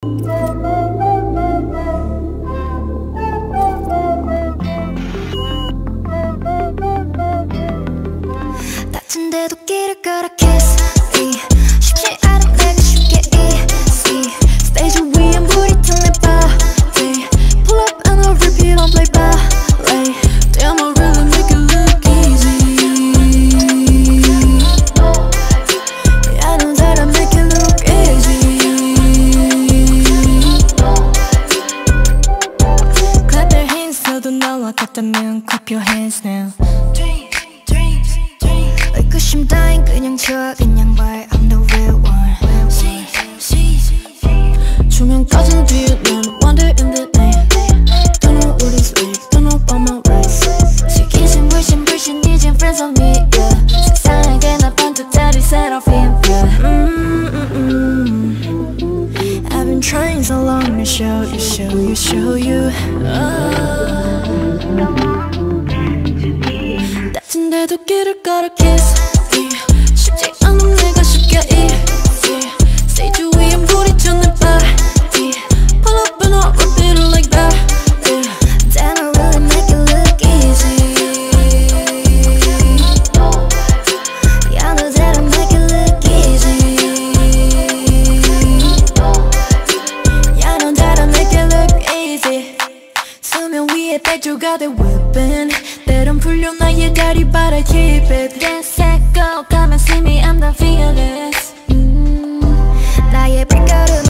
같은데도 길을 걸어 kiss me 쉽지 않은 내가 쉽게 easy 스테이지 위엔 불이 튼 내 body Pull up and I'll repeat on play ballet Damn I really make it look easy Yeah I know that I make it look easy Clap your hands 너도 나와 같다면 clap your hands now 의구심 따윈 그냥 줘 그냥 말 I'm the real one 조명까지 비웃는 wonder in the night Don't know what is real, don't know about my rights 지키신 불신 이젠 friends on me yeah 색상하게 나 반듯하리 seraphim yeah I've been trying so long to show you 같은데도 길을 걸어 kiss me 쉽지 않은 내가 쉽게 easy 스테이지 위엔 불이 튼 내 body Pull up and I'll repeat it like that yeah. Damn I really make it look easy Yeah I know that I make it look easy Yeah I know that I make it look easy 수면 위에 백조가 돼 whipping 때론 풀려 나의 다리 but I keep it Let's let go come and see me I'm the fearless